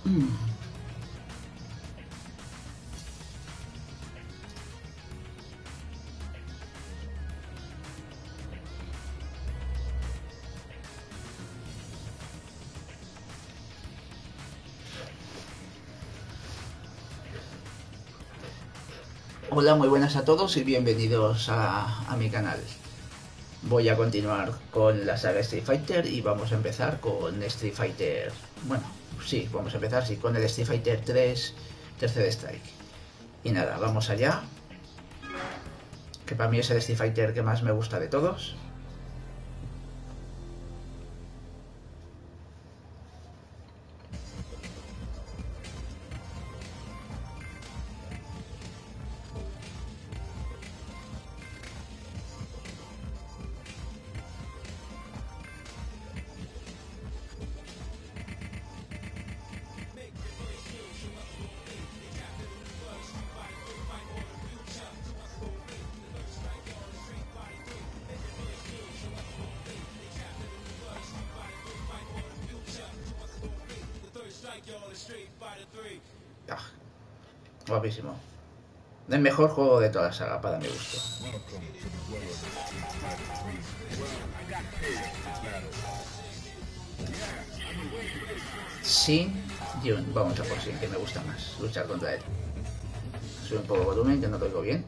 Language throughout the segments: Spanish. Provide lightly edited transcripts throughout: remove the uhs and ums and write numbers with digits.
Hola, muy buenas a todos y bienvenidos a mi canal. Voy a continuar con la saga Street Fighter y vamos a empezar con Street Fighter... Bueno, sí, vamos a empezar con el Street Fighter 3 Tercer Strike. Y nada, vamos allá. Que para mí es el Street Fighter que más me gusta de todos. Ah, guapísimo. El mejor juego de toda la saga para mi gusto. Sin Jun, vamos a por Sin, que me gusta más luchar contra él. Sube un poco el volumen, que no lo oigo bien.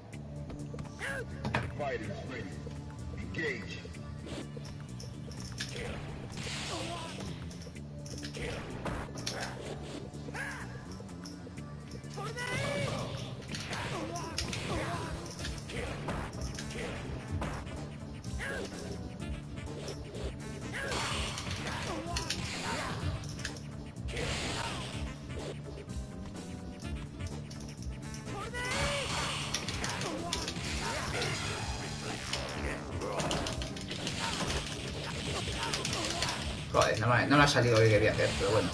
Joder, no me ha salido lo que quería hacer, pero bueno.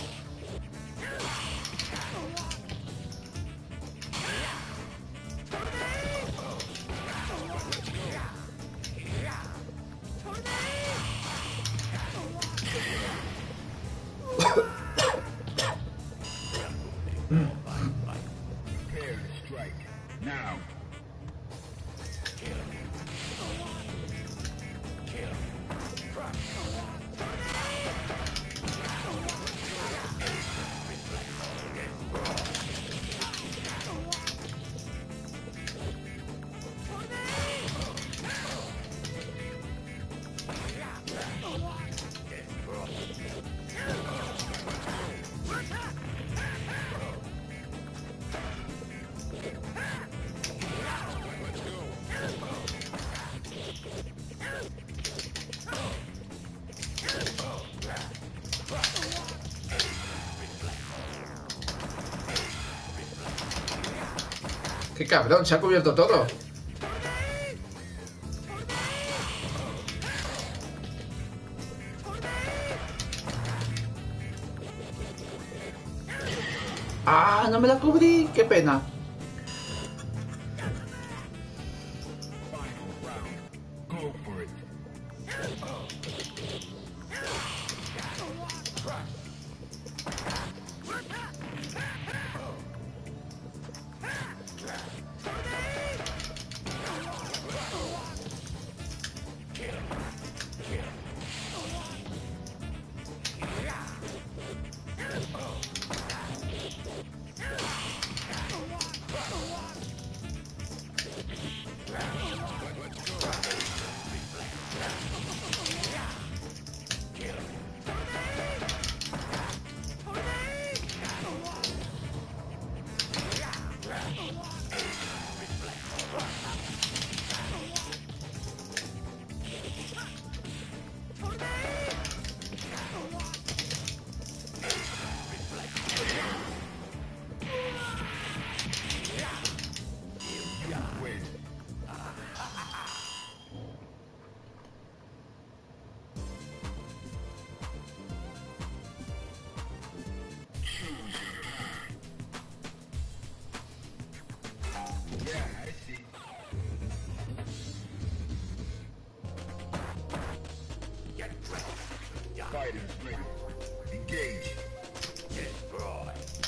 ¡Qué cabrón! Se ha cubierto todo. ¡Ah! ¡No me la cubrí! ¡Qué pena! Fighters ready. Engage. Destroy.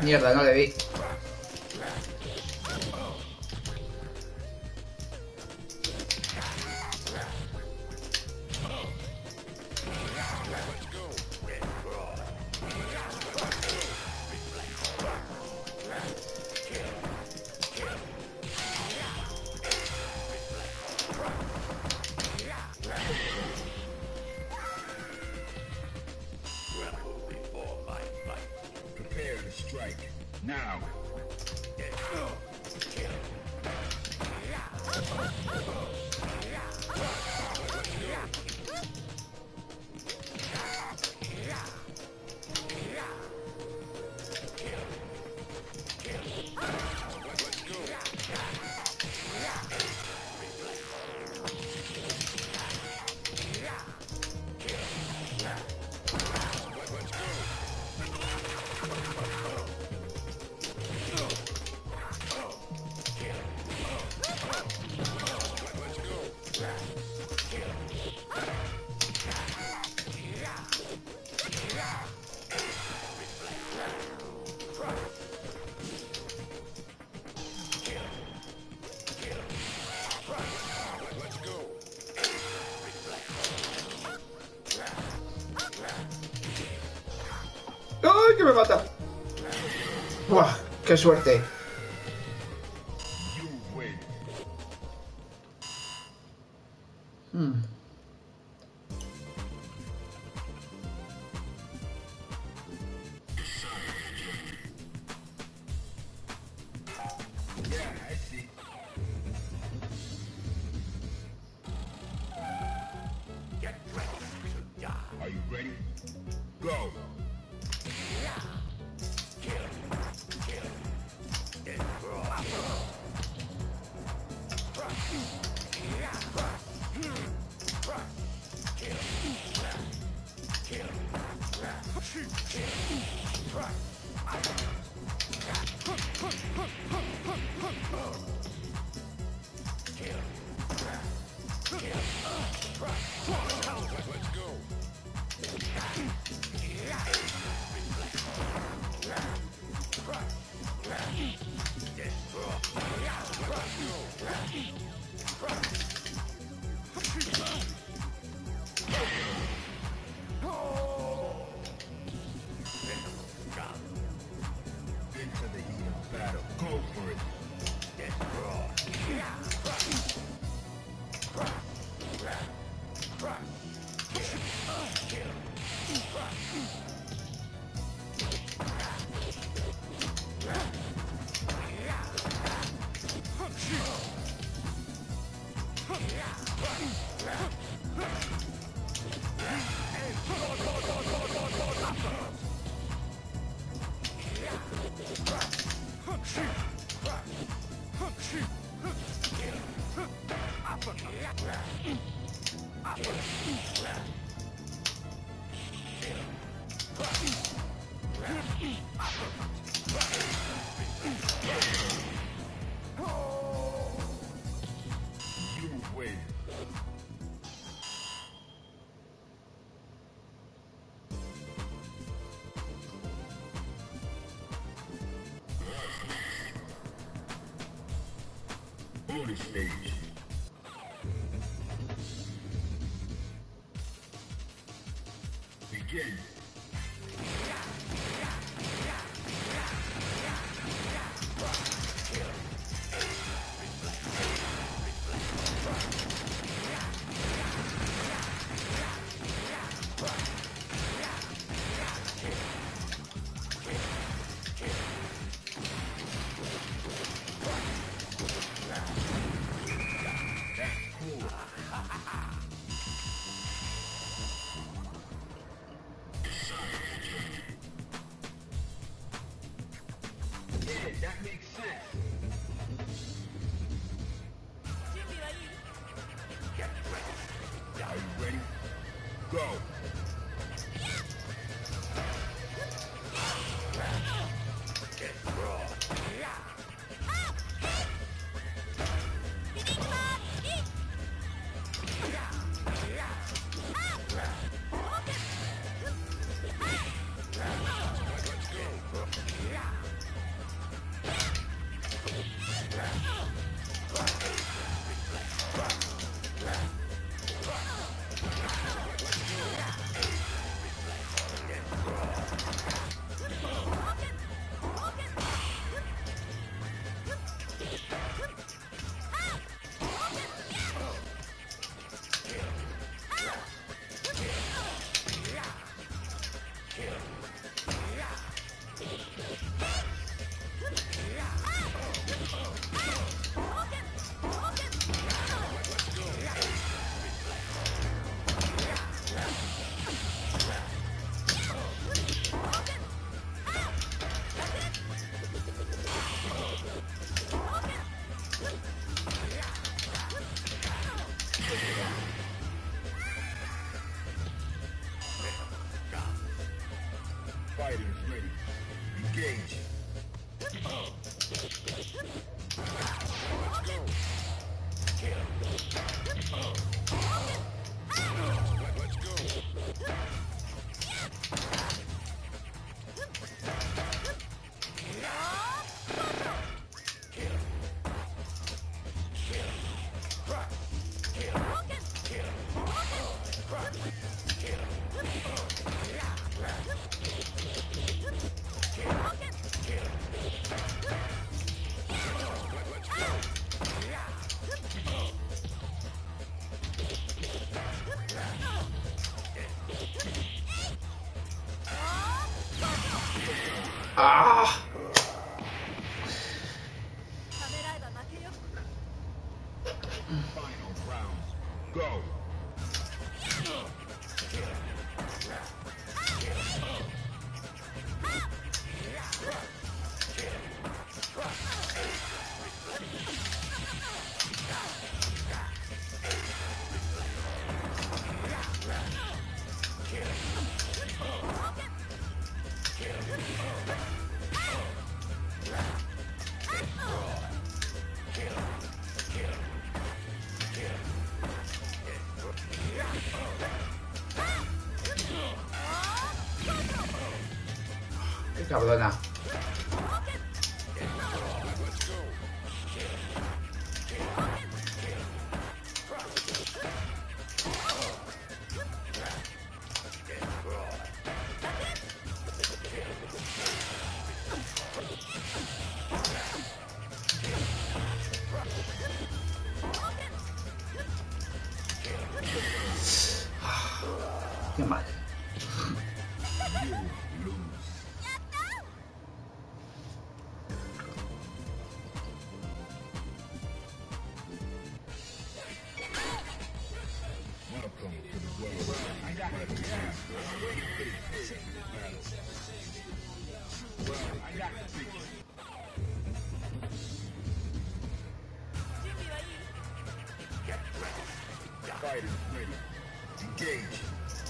Mierda, no le di. Now. ¡Ay, que me mata! ¡Buah! ¡Qué suerte! Are you ready? Go! Bonus stage. Begin. That makes sense. Are you ready? Go. ¡Ah! Final round. Go. ¡Qué cabrona! ¡Qué mal! Welcome to the world. I got it. Well, I got it. Fighters ready. Engage.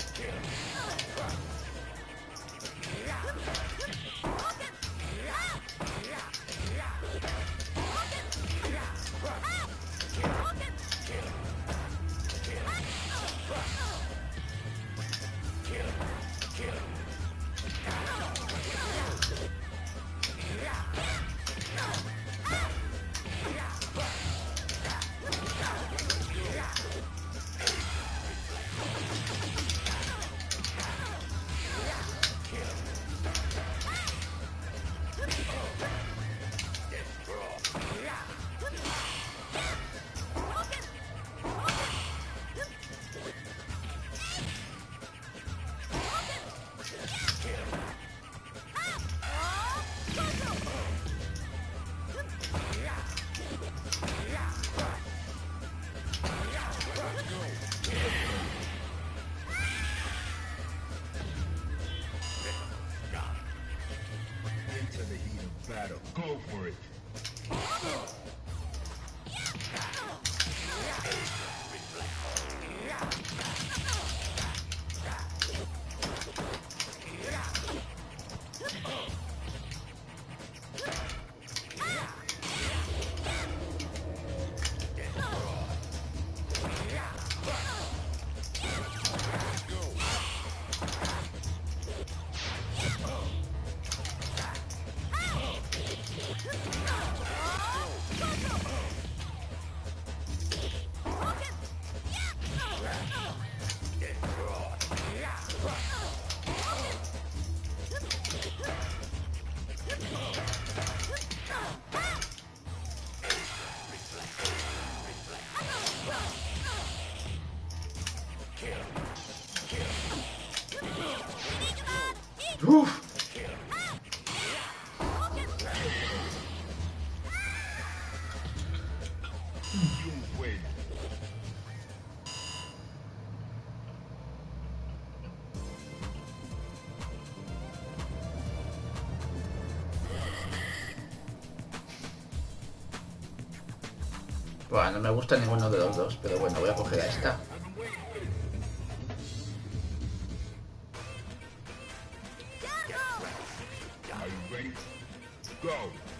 Into the heat of battle. Go for it. ¡Uf! You win. Bueno, no me gusta ninguno de los dos, pero bueno, voy a coger a esta. Are you ready? Go.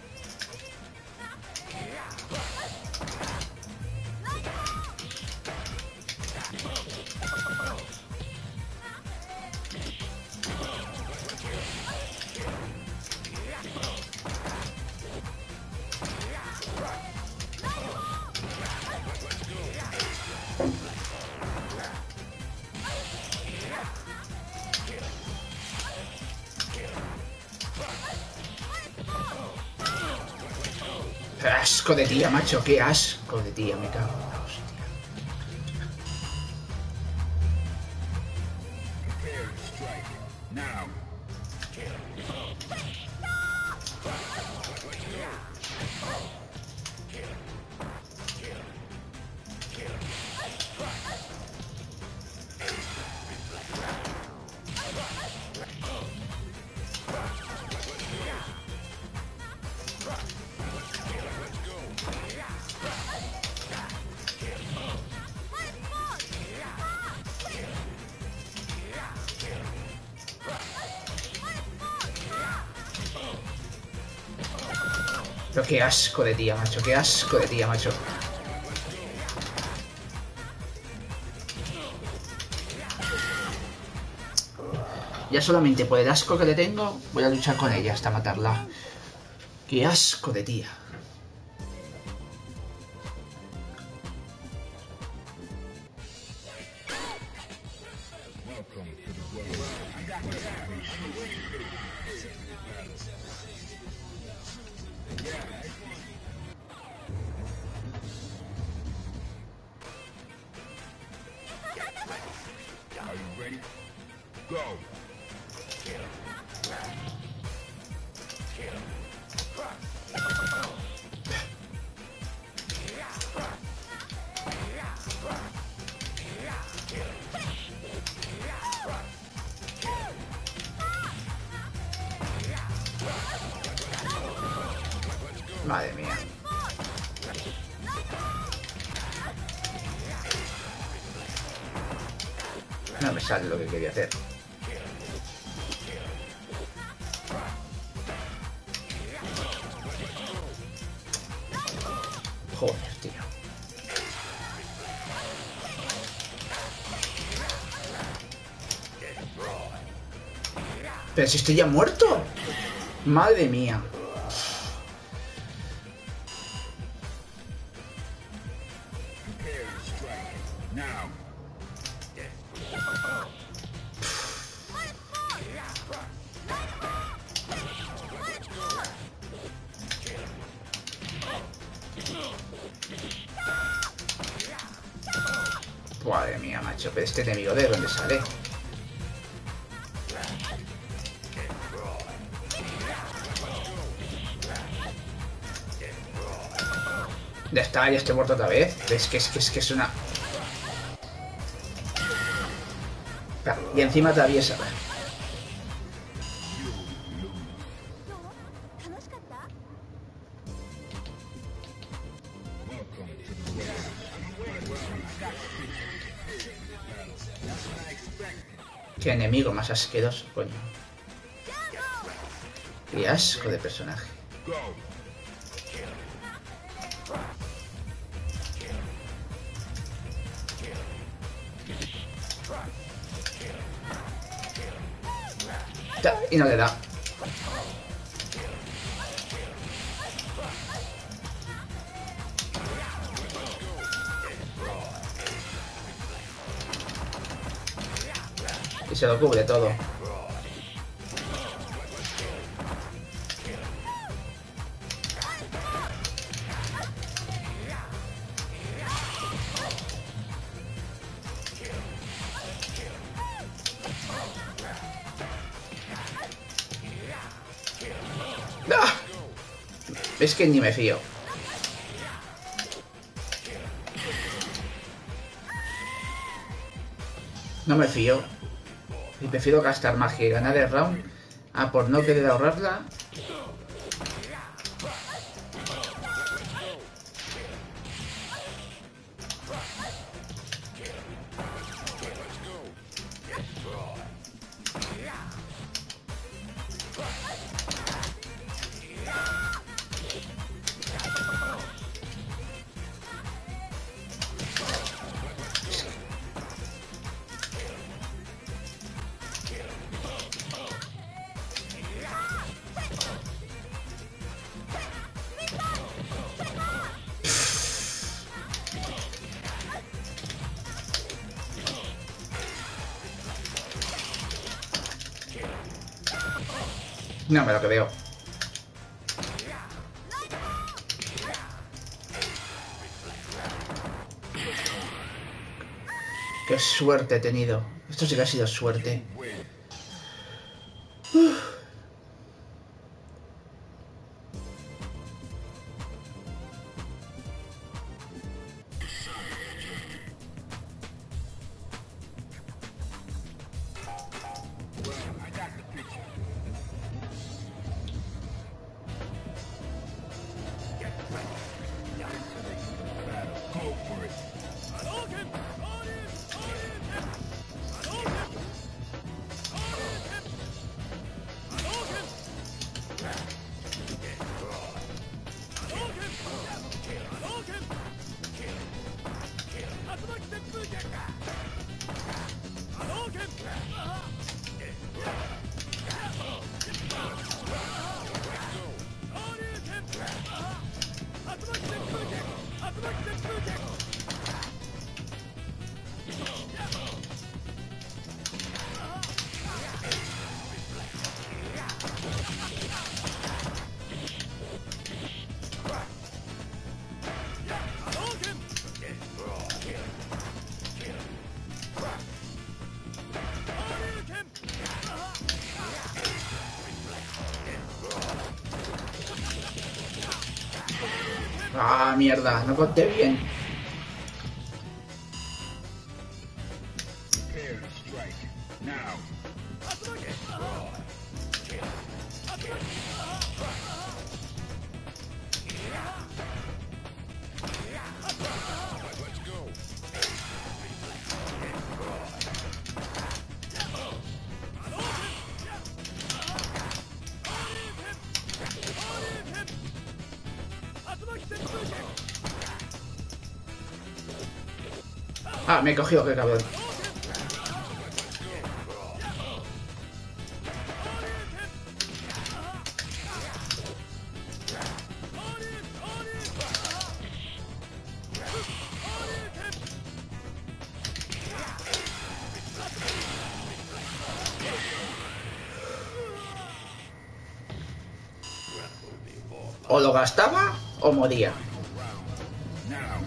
¡Qué asco de tía, macho! ¡Qué asco de tía! Me cago en la hostia. Prepare to strike. Now. Pero qué asco de tía, macho. Qué asco de tía, macho. Ya solamente por el asco que le tengo, voy a luchar con ella hasta matarla. Qué asco de tía. Are you ready? Go. Madre mía. No me sale lo que quería hacer. Joder, tío. Pero si estoy ya muerto. Madre mía. Prepare to strike. Now. Madre mía, macho. Pero este enemigo, ¿de dónde sale? Ya está, ya estoy muerto otra vez. Es que es una... Y encima atraviesa. Welcome to the world. Qué enemigo más asqueroso, coño. Qué asco de personaje. Go. Y no le da. Y se lo cubre todo. ¡Ah! Es que ni me fío. No me fío. Y prefiero gastar magia y ganar el round a por no querer ahorrarla. No me lo creo. Qué suerte he tenido. Esto sí que ha sido suerte. I got the picture. Go for it. Ah, mierda, no conté bien. Prepare to strike. Now. Let's go. Ah, me he cogido, qué cabrón. O lo gastaba o moría. Now.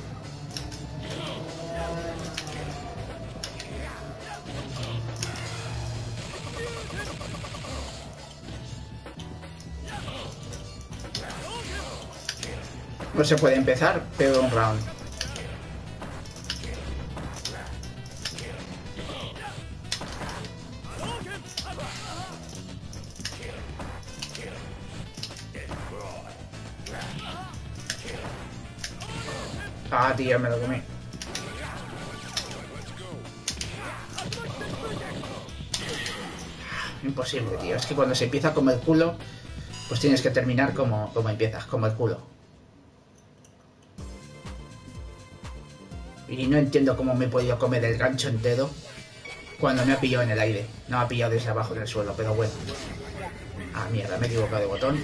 No se puede empezar, pero un round. Ah, tío, me lo comí. Imposible, tío. Es que cuando se empieza como el culo, pues tienes que terminar como empiezas, como el culo. Y no entiendo cómo me he podido comer el gancho entero cuando me ha pillado en el aire. No me ha pillado desde abajo en el suelo, pero bueno. Ah, mierda, me he equivocado de botón.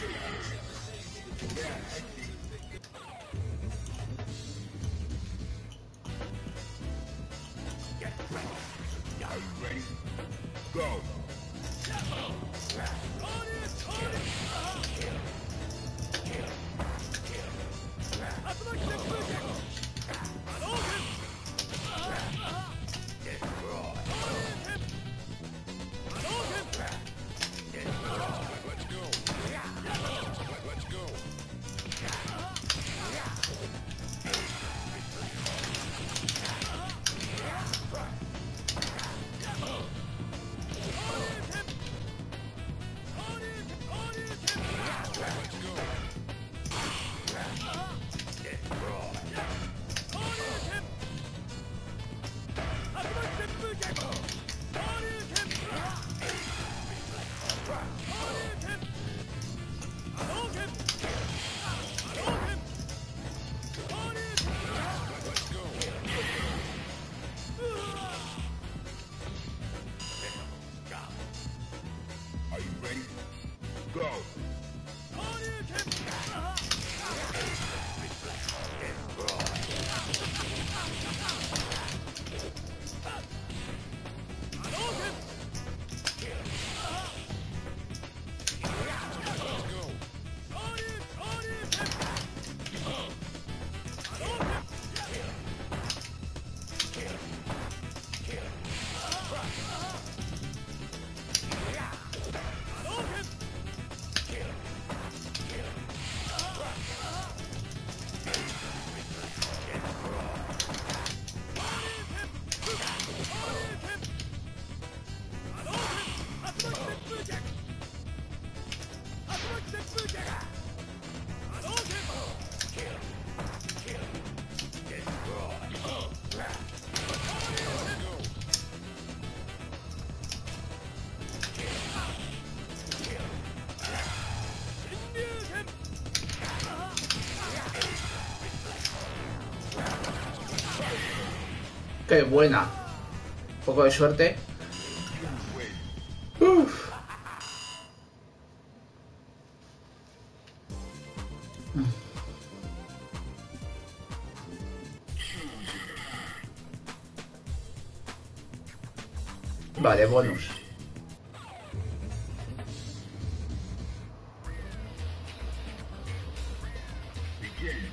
Are you ready? Go. Are you ready? Go. ¡Qué buena! Un poco de suerte. Uf. Vale, bonus. Begin.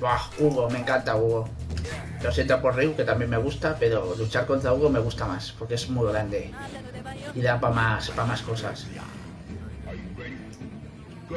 Buah, Hugo, me encanta Hugo. Lo siento por Ryu, que también me gusta, pero luchar contra Hugo me gusta más, porque es muy grande y da para más cosas. Are you ready? Go.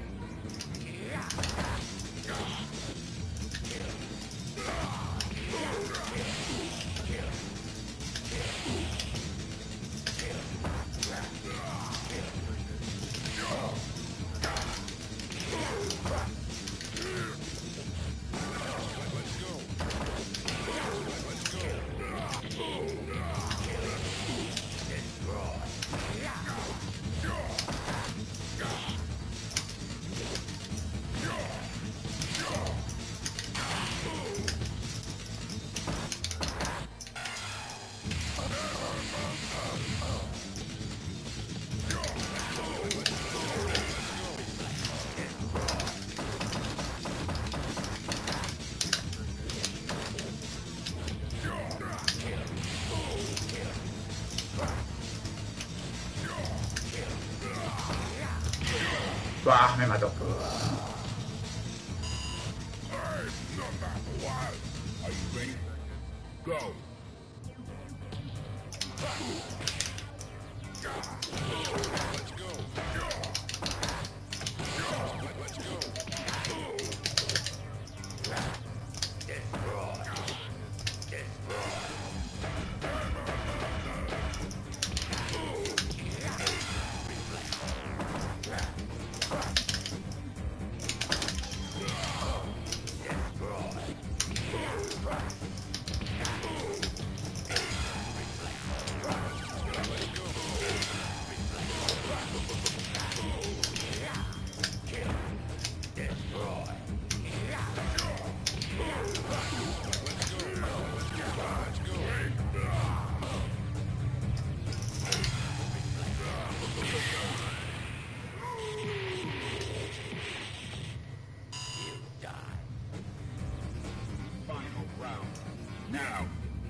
Buah, me mató. Are you ready? Go. Final round. Now.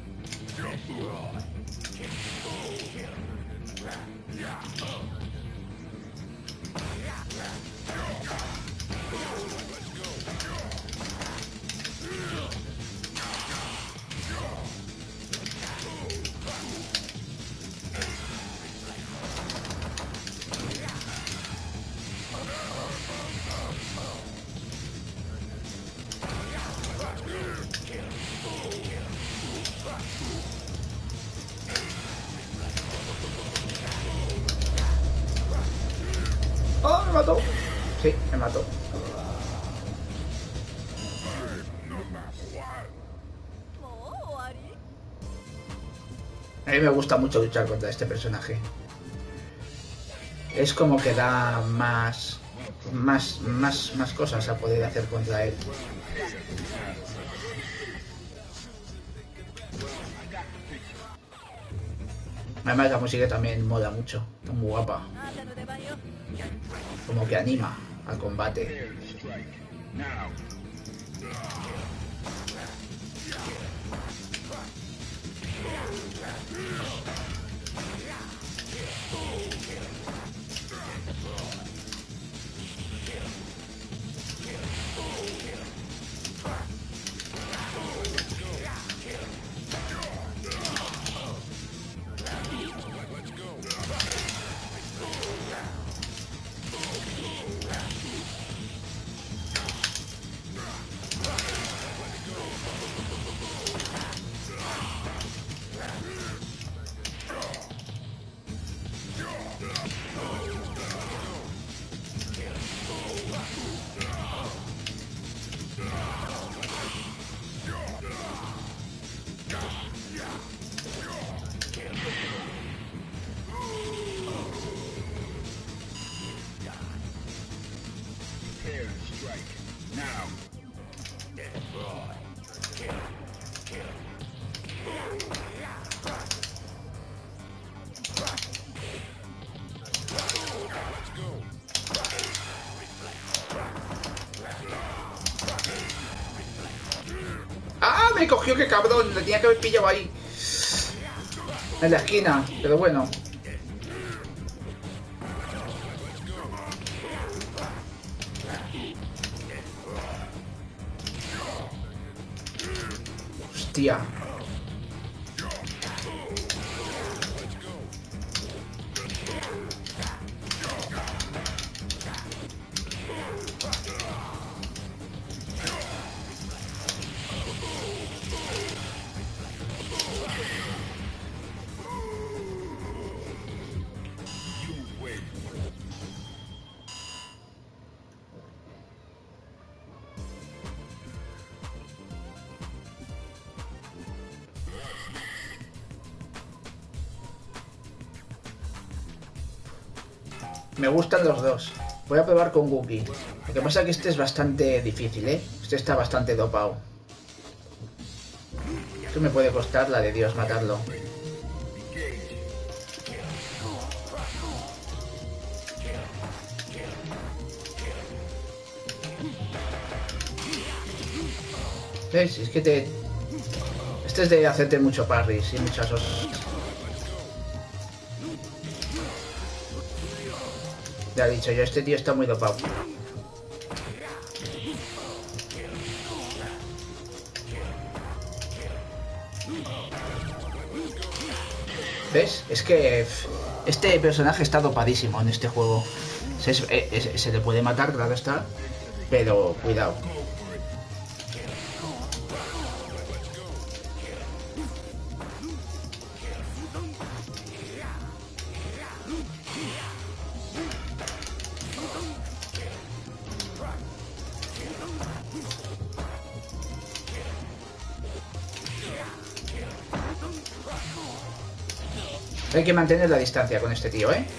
¡Oh, me mató! Sí, me mató. A mí me gusta mucho luchar contra este personaje. Es como que da más cosas a poder hacer contra él. Además la música también mola mucho, está muy guapa. Como que anima al combate. Strike. Now. Prepare to strike. Now. ¡Ah! Me cogió, qué cabrón. Le tenía que haber pillado ahí. En la esquina. Pero bueno. Tía. Me gustan los dos. Voy a probar con Wookiee. Lo que pasa es que este es bastante difícil, ¿eh? Este está bastante dopado. Esto me puede costar la de Dios matarlo. ¿Ves? Es que te... Este es de hacerte mucho parries y muchas cosas. Ya he dicho yo, este tío está muy dopado. ¿Ves? Es que este personaje está dopadísimo en este juego. Se le puede matar, claro está, pero cuidado. Hay que mantener la distancia con este tío, ¿eh?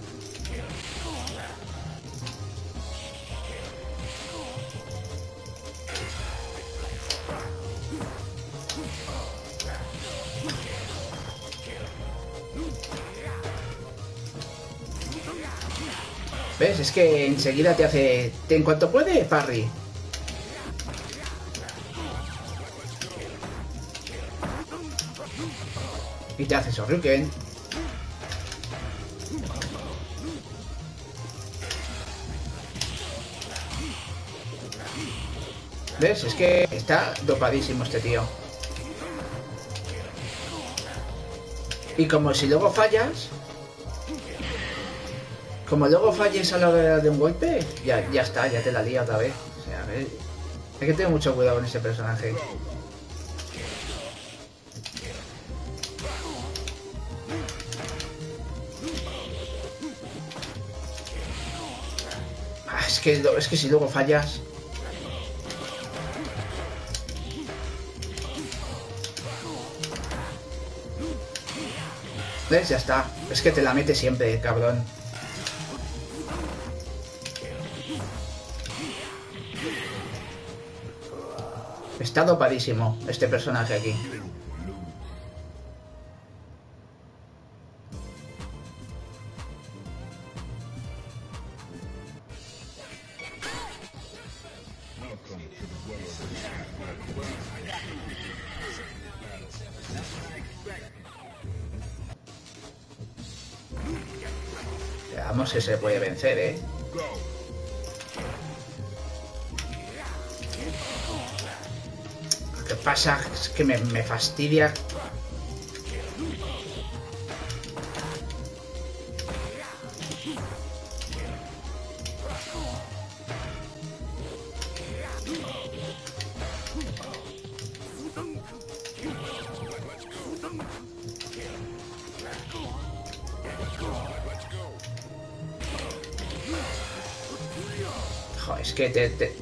¿Ves? Es que enseguida te hace... En cuanto puede, parry. Y te hace Shoryuken. ¿Ves? Es que está dopadísimo este tío. Y como si luego fallas... Como luego falles a la hora de un golpe, ya está, ya te la lía otra vez. O sea, hay que tener mucho cuidado con ese personaje. Es que si luego fallas... ¿Ves? Ya está. Es que te la mete siempre, cabrón. Está dopadísimo este personaje aquí. Veamos que se puede vencer, ¿eh? Lo que pasa es que me fastidia. Joder, es que te...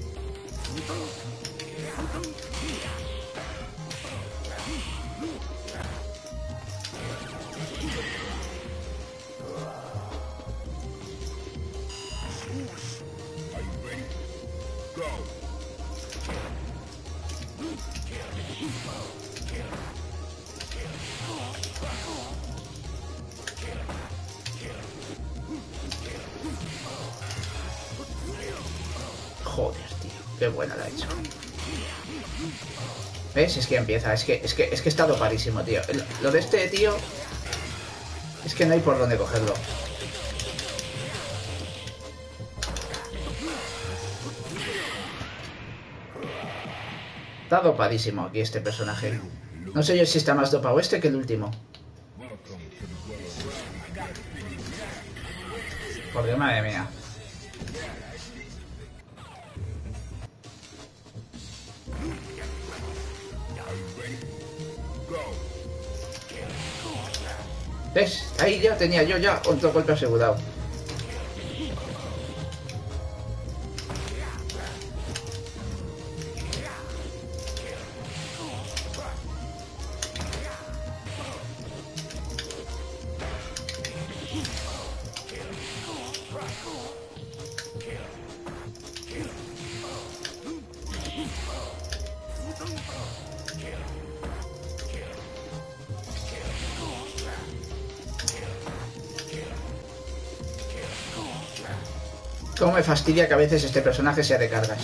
Joder, tío, qué buena la ha hecho. ¿Ves? Es que empieza, es que está dopadísimo, tío. Lo de este tío es que no hay por dónde cogerlo. Está dopadísimo aquí este personaje. No sé yo si está más dopado este que el último. Porque madre mía. ¿Ves? Ahí ya tenía yo ya otro golpe asegurado. Cómo me fastidia que a veces este personaje sea de cargas.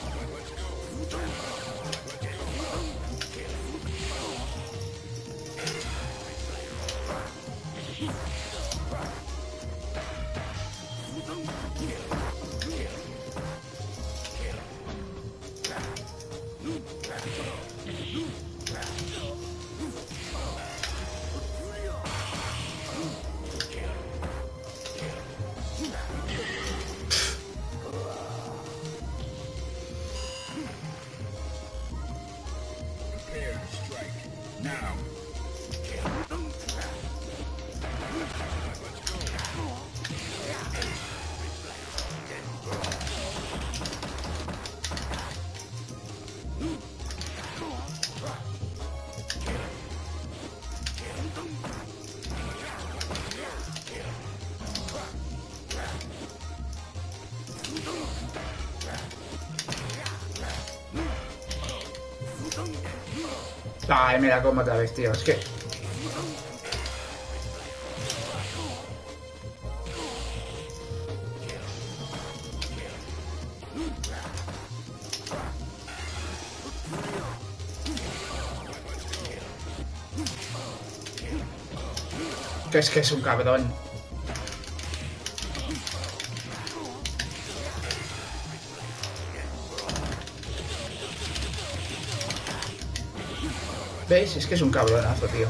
Prepare to strike. Now. Ay, me la como otra vez, tío. Es que... que es un cabrón. ¿Veis? Es que es un cabronazo, tío.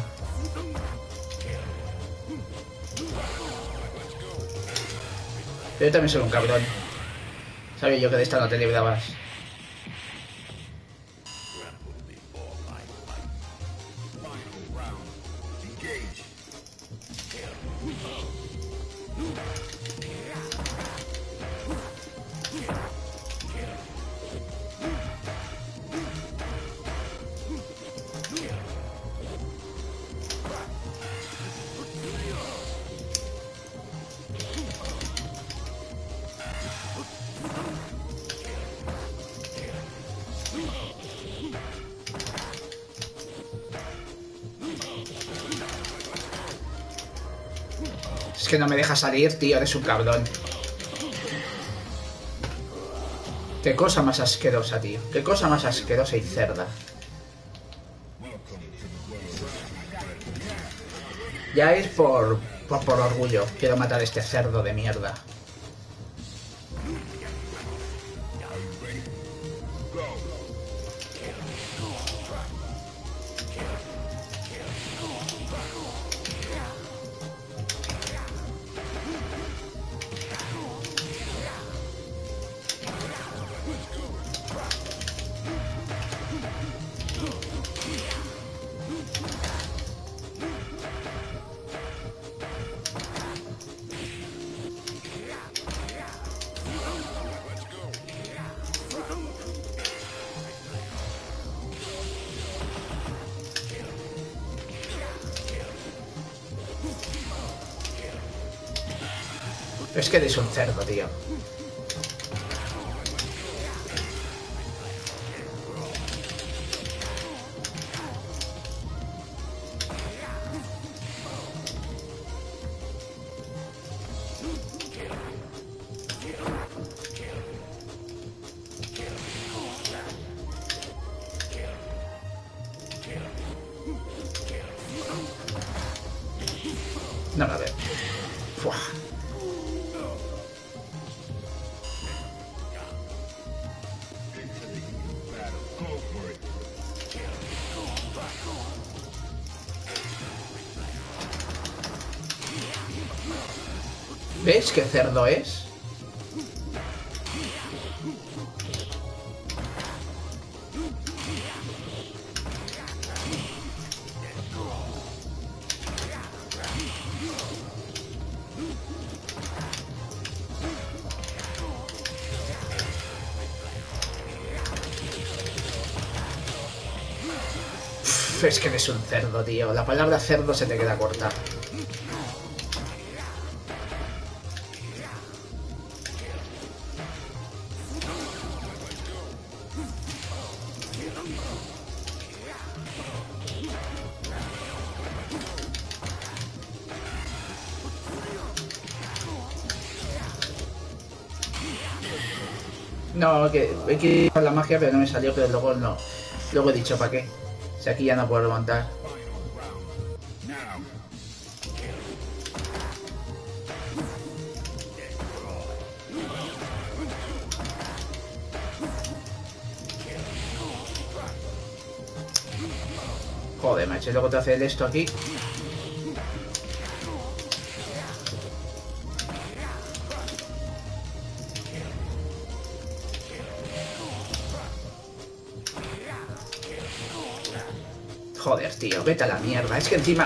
Yo también soy un cabrón. Sabía yo que de esta no te librabas. Es que no me deja salir, tío, eres un cabrón. Qué cosa más asquerosa, tío. Qué cosa más asquerosa y cerda. Ya es por orgullo. Quiero matar a este cerdo de mierda. Es que eres un cerdo, tío. No la veo. Fuah. Into the heat of battle. Go for it. ¿Ves qué cerdo es? Es que eres un cerdo, tío. La palabra cerdo se te queda corta. No, que he querido usar la magia, pero no me salió, pero luego no. Luego he dicho, ¿para qué? Si aquí ya no puedo levantar. Now. Joder, macho, y luego te hace esto aquí. Joder, tío, vete a la mierda. Es que encima...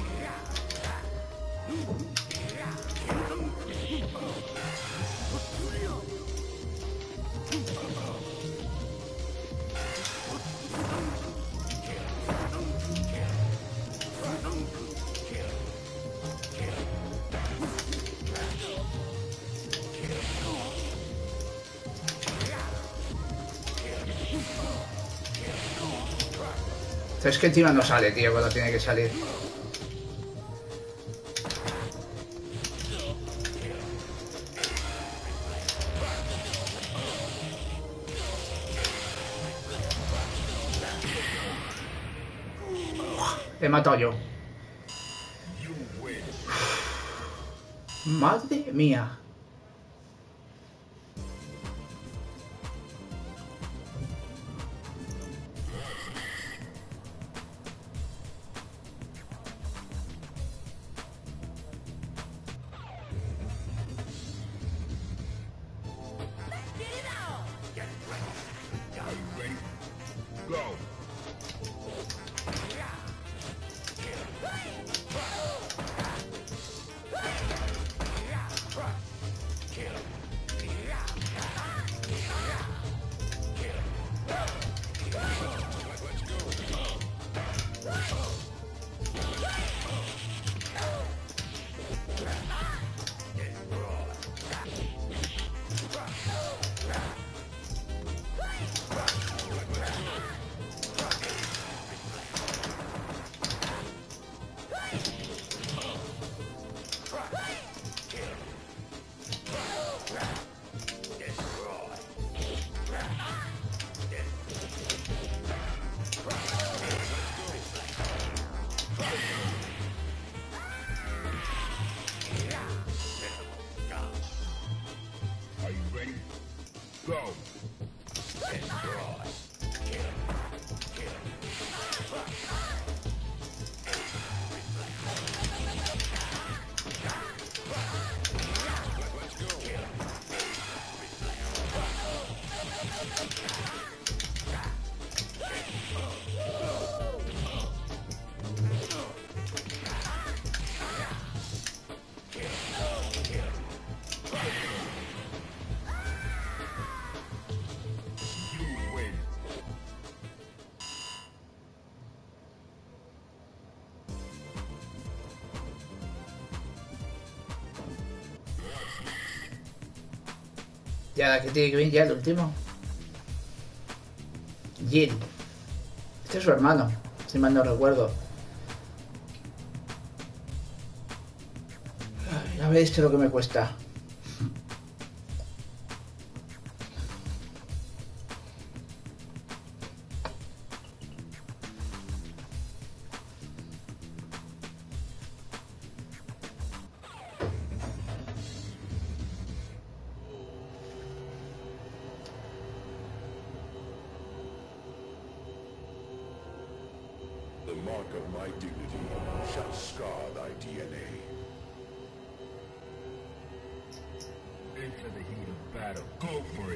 Es que encima no sale, tío, cuando tiene que salir. He matado yo. You win. Madre mía. Are you ready? Go. Are you ready? Go. You win. Ya, que tiene que venir ya el último. Jin. Este es su hermano, si mal no recuerdo. Ay, a ver esto lo que me cuesta. The mark of my dignity shall scar thy DNA. Into the heat of battle. Go for it.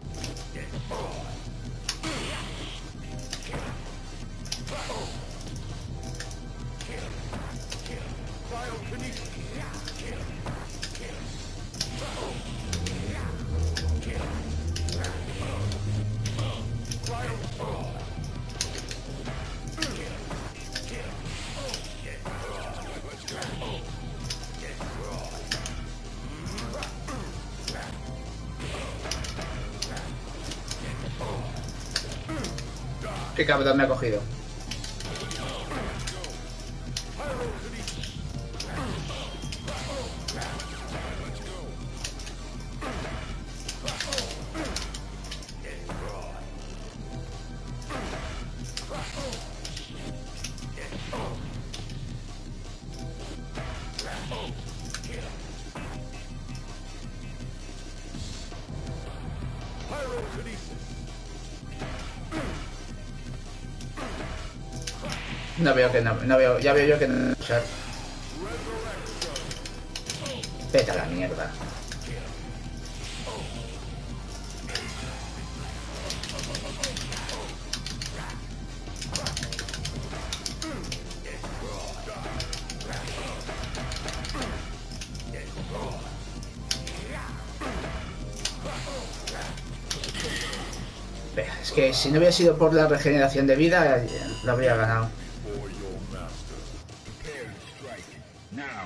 Qué cabrón me ha cogido. No veo que no veo, ya veo yo que no. O sea, vete a la mierda. Es que si no hubiera sido por la regeneración de vida, lo habría ganado. For your master. Prepare to strike. Now.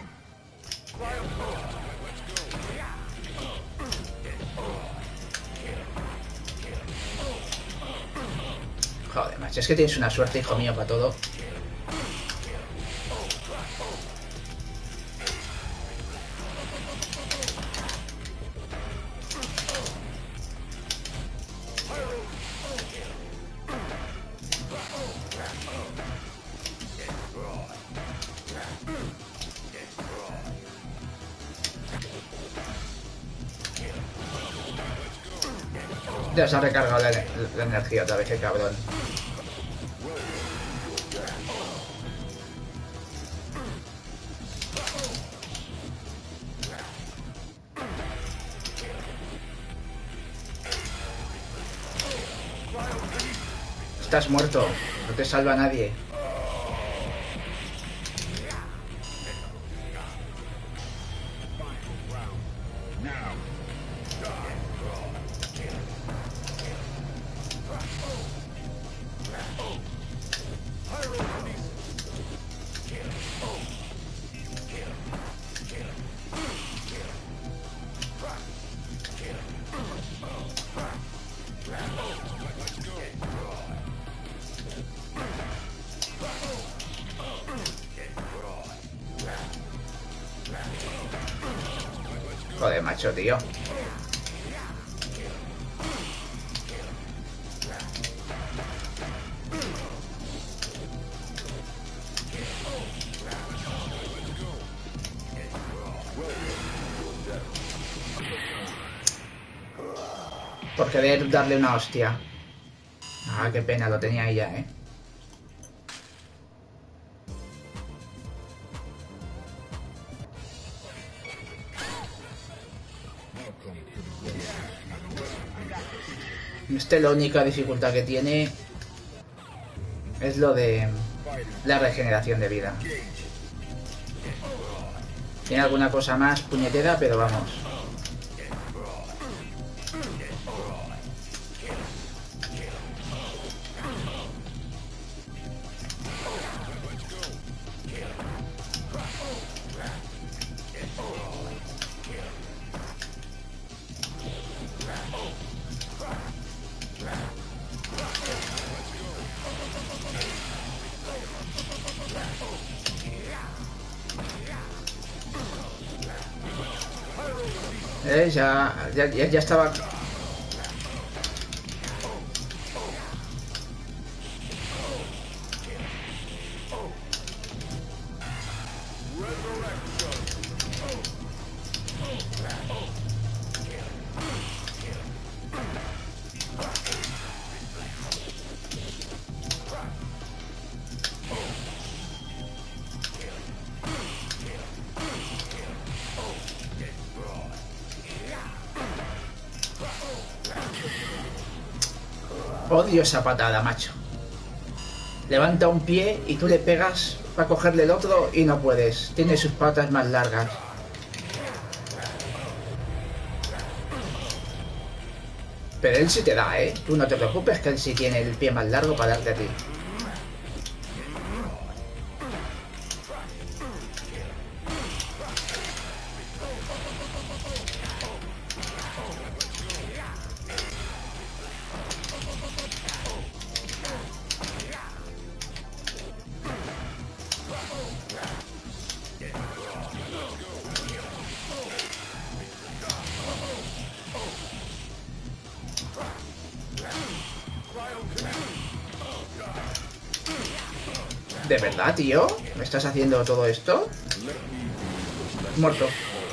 Joder, macho, es que tienes una suerte, hijo mío, para todo. Ya se ha recargado la energía otra vez, qué cabrón. Estás muerto, no te salva nadie. Joder, macho, tío. Por querer darle una hostia. Ah, qué pena, lo tenía ahí ya, ¿eh? La única dificultad que tiene es lo de la regeneración de vida. Tiene alguna cosa más puñetera, pero vamos. Ya estaba. Odio esa patada, macho. Levanta un pie y tú le pegas para cogerle el otro y no puedes. Tiene sus patas más largas. Pero él sí te da, ¿eh? Tú no te preocupes que él sí tiene el pie más largo para darte a ti. ¿De verdad, tío? ¿Me estás haciendo todo esto? Muerto.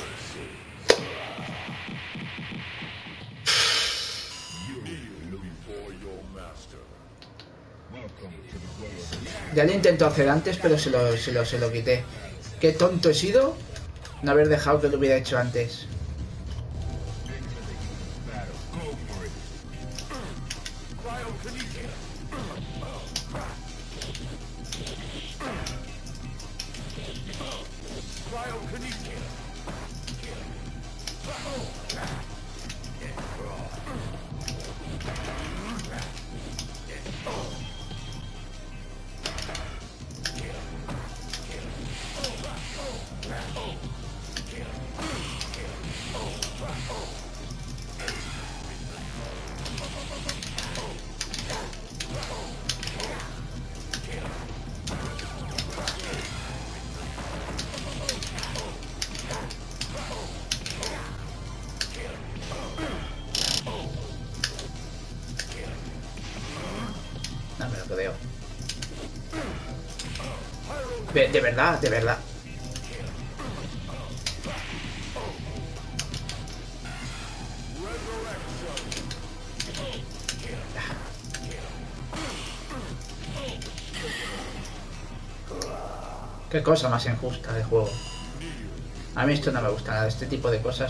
Ya lo intentó hacer antes, pero se lo quité. Qué tonto he sido no haber dejado que lo hubiera hecho antes. No me lo creo. De verdad, de verdad. Qué cosa más injusta de juego. A mí esto no me gusta nada, este tipo de cosas.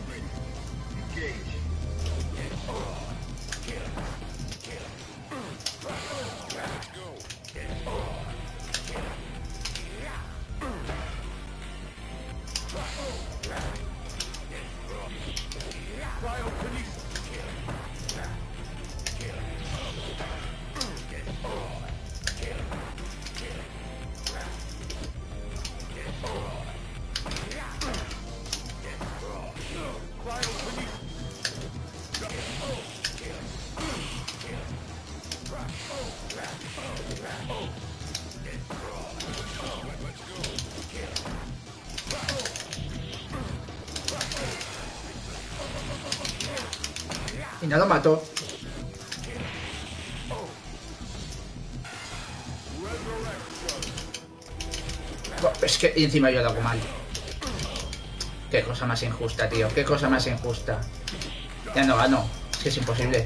Y no lo mató. Es que encima yo lo hago mal. Qué cosa más injusta, tío. Qué cosa más injusta. Ya no gano. Es que es imposible.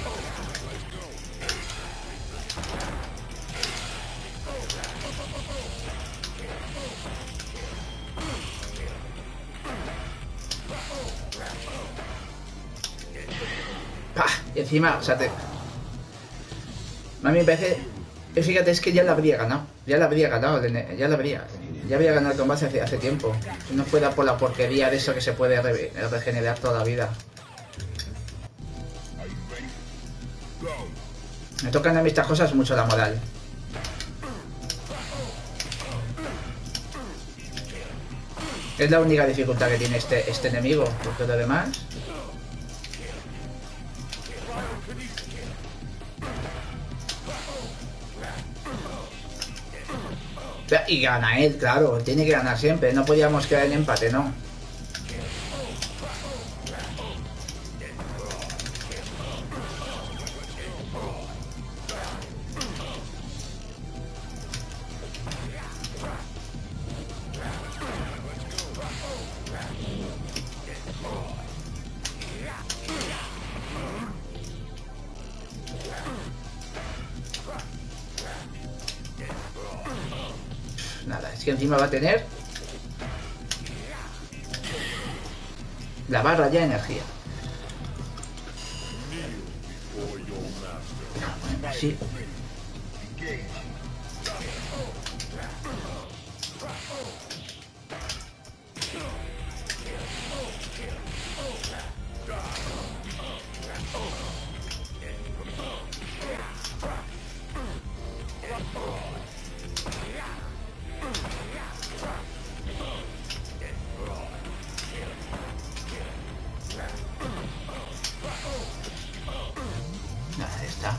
¡Pah! Y encima, o sea, a mí me parece... Fíjate, es que ya la habría ganado. Ya la habría ganado. Ya la habría... Ya había ganado el combate hace tiempo. Si no fuera por la porquería de eso que se puede regenerar toda la vida. Me tocan a mí estas cosas mucho la moral. Es la única dificultad que tiene este enemigo. Porque lo demás... Y gana él, claro, tiene que ganar siempre, no podíamos quedar en empate, ¿no? Nada, es que encima va a tener la barra ya de energía. sí. Ahí está.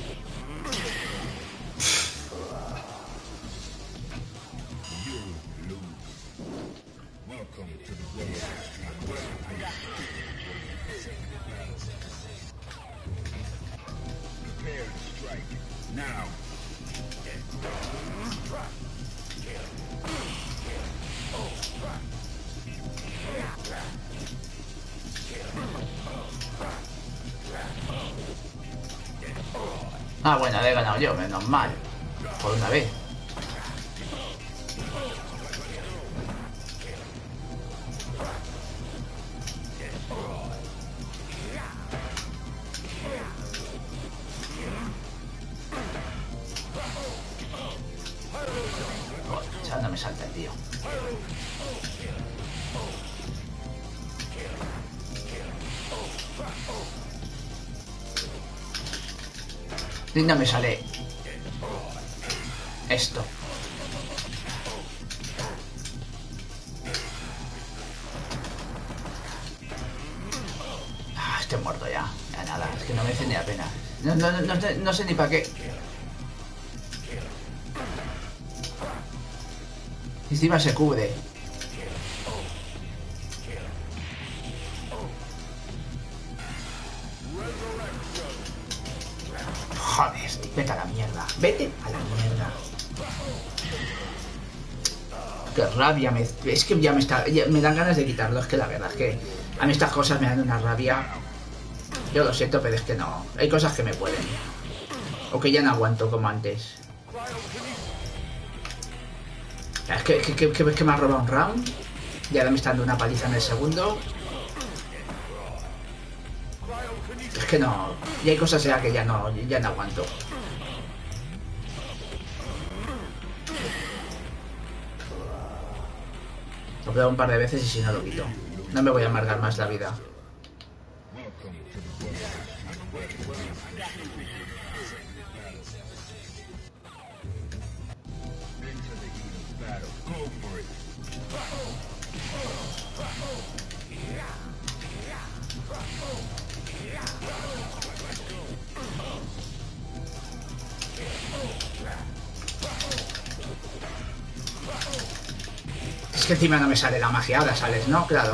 Ah, bueno, le he ganado yo, menos mal. Por una vez. Joder, ya no me salta el tío. Y no me sale esto. Ah, estoy muerto ya. Ya nada, es que no me merece ni la pena. No sé ni para qué. Y encima se cubre. Joder, tío, vete a la mierda. Vete a la mierda. Qué rabia, es que ya me dan ganas de quitarlo. Es que la verdad es que a mí estas cosas me dan una rabia. Yo lo siento, pero es que no. Hay cosas que me pueden. O que ya no aguanto como antes. Es que me ha robado un round. Y ahora me está dando una paliza en el segundo. Es que no. Y hay cosas ya que ya no aguanto. Lo pruebo un par de veces y si no lo quito. No me voy a amargar más la vida. Es que encima no me sale la magia, ahora sales, ¿no? Claro.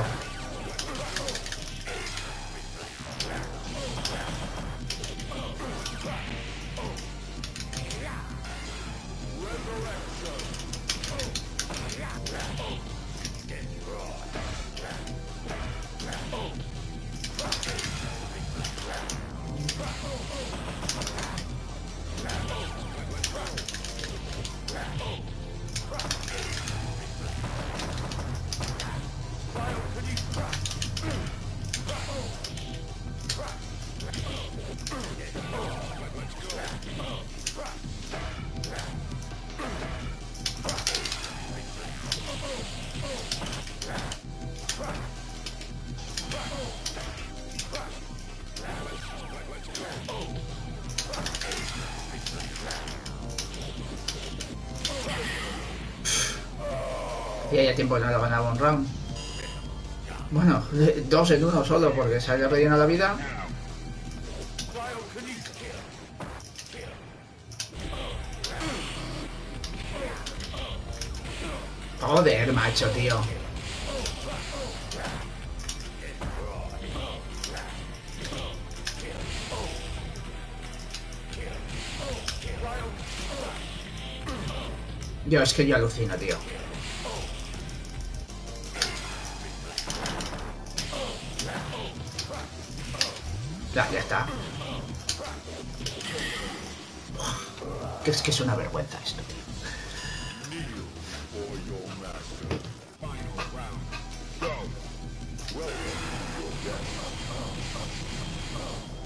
Y ya tiempo no lo ganaba un round. Bueno, 2 en 1 solo porque se había perdido la vida. Joder, macho, tío. Es que yo alucino, tío. Ya está. Es que es una vergüenza esto, tío.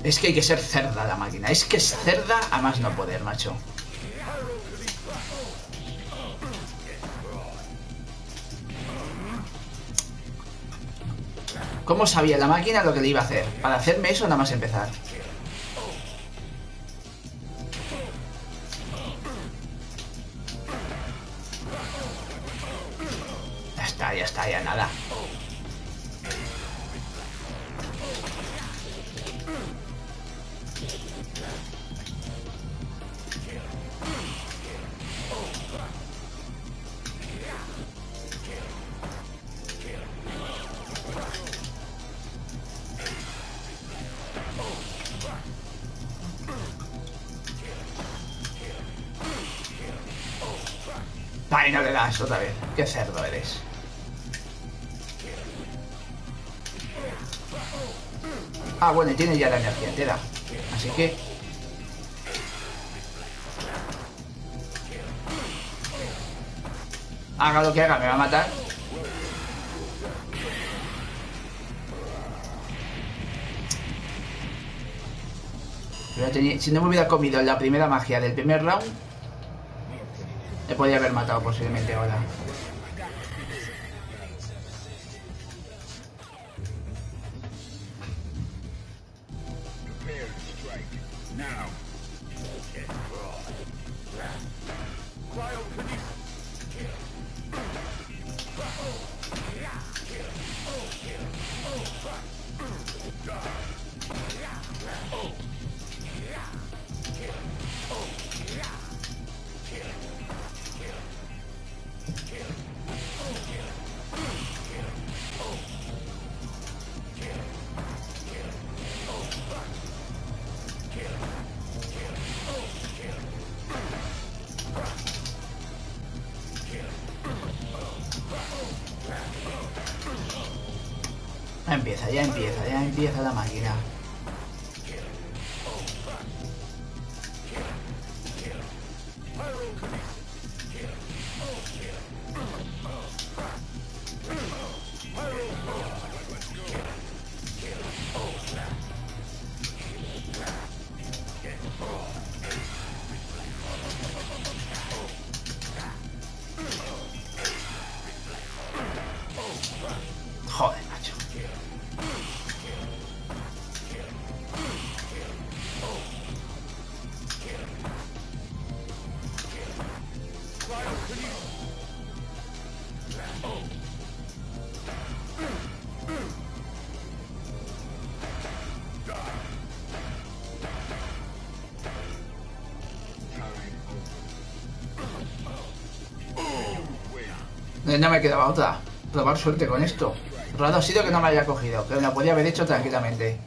Es que hay que ser cerda la máquina. Es que es cerda a más no poder, macho. ¿Cómo sabía la máquina lo que le iba a hacer? Para hacerme eso nada más empezar. Ya está, ya nada. Ay, no le das otra vez. Qué cerdo eres. Ah, bueno, y tiene ya la energía entera. Así que... haga lo que haga, me va a matar. Si no me hubiera comido la primera magia del primer round, me podría haber matado posiblemente ahora. Ya empieza la máquina. Joder, macho. No me quedaba otra. Probar suerte con esto. Raro ha sido que no me haya cogido, pero lo podía haber hecho tranquilamente.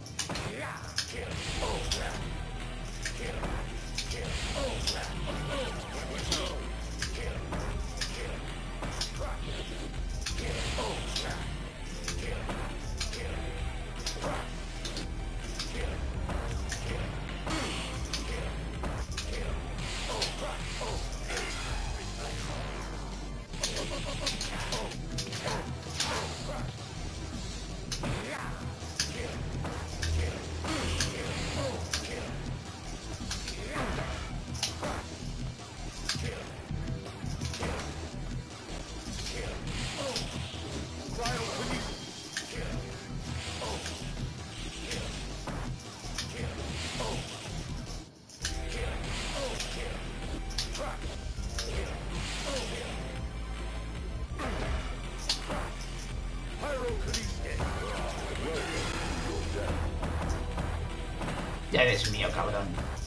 Ya eres mío, cabrón.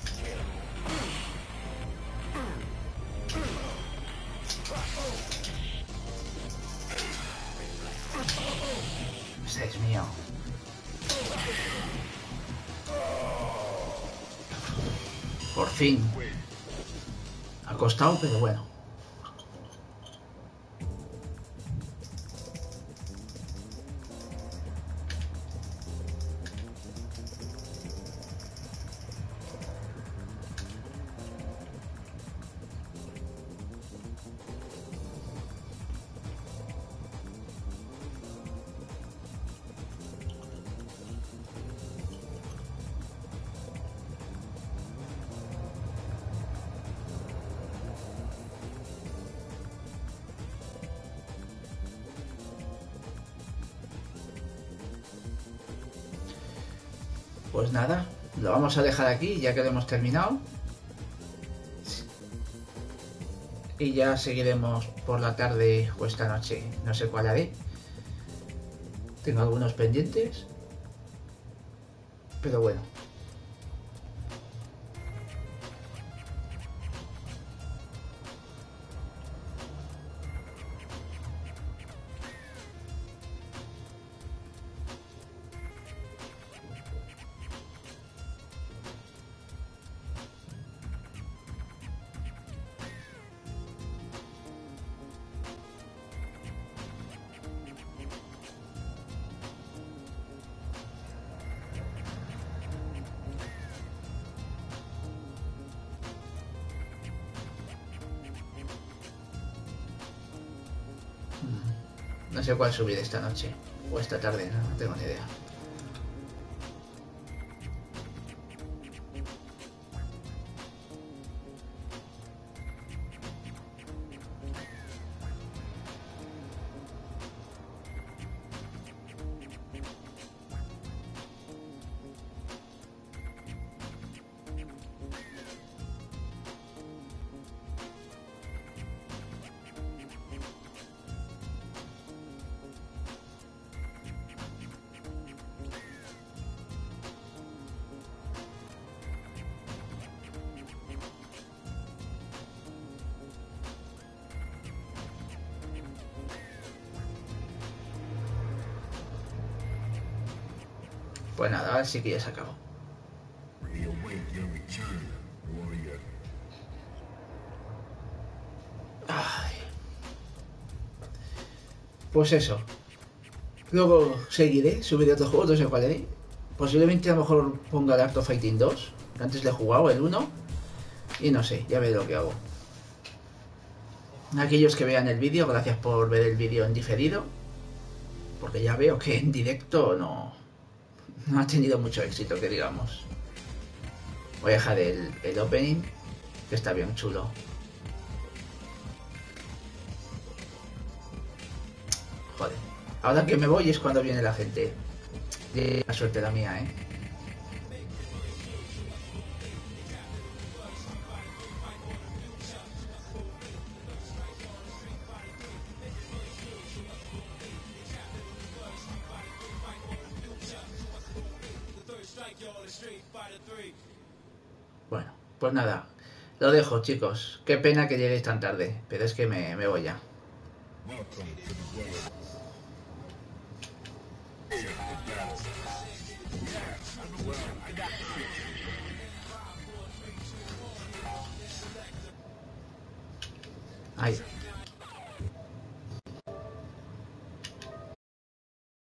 Este es mío. Por fin. Ha costado, pero bueno. pues nada, lo vamos a dejar aquí ya que lo hemos terminado. Y ya seguiremos por la tarde o esta noche, no sé cuál haré. Tengo algunos pendientes, pero bueno. No sé cuál subir esta noche o esta tarde, no tengo ni idea. Pues nada, ahora sí que ya se acabó. Ay. Pues eso. Luego seguiré, subiré otro juego, no sé cuál haré. Posiblemente a lo mejor ponga el Art of Fighting 2, que antes le he jugado el 1. Y no sé, ya veré lo que hago. Aquellos que vean el vídeo, gracias por ver el vídeo en diferido. Porque ya veo que en directo no ha tenido mucho éxito, que digamos. Voy a dejar el opening, que está bien chulo. Joder. Ahora que me voy es cuando viene la gente. La suerte la mía, ¿eh? Bueno, pues nada. Lo dejo, chicos. Qué pena que lleguéis tan tarde, pero es que me voy ya. Ahí.